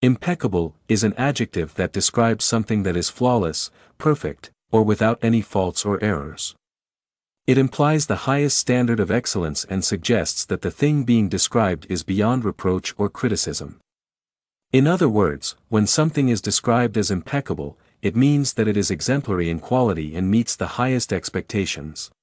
Impeccable is an adjective that describes something that is flawless, perfect, or without any faults or errors. It implies the highest standard of excellence and suggests that the thing being described is beyond reproach or criticism. In other words, when something is described as impeccable, it means that it is exemplary in quality and meets the highest expectations.